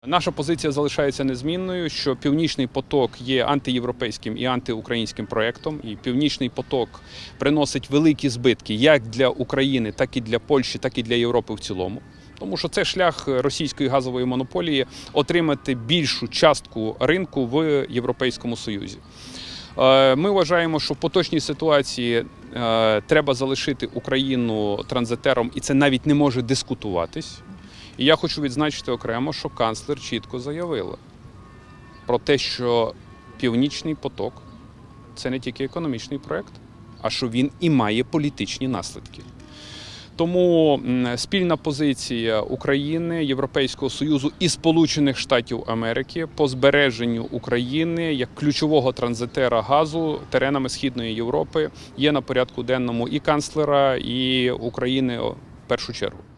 Наша позиція залишається незмінною, що «Північний поток» є антиєвропейським і антиукраїнським проєктом, і «Північний поток» приносить великі збитки як для України, так і для Польщі, так і для Європи в цілому. Тому що це шлях російської газової монополії отримати більшу частку ринку в Європейському Союзі. Ми вважаємо, що в поточній ситуації треба залишити Україну транзитером, і це навіть не може дискутуватись. І я хочу відзначити окремо, що канцлер чітко заявила про те, що «Північний поток» – це не тільки економічний проєкт, а що він і має політичні наслідки. Тому спільна позиція України, Європейського Союзу і Сполучених Штатів Америки по збереженню України як ключового транзитера газу теренами Східної Європи є на порядку денному і канцлера, і України в першу чергу.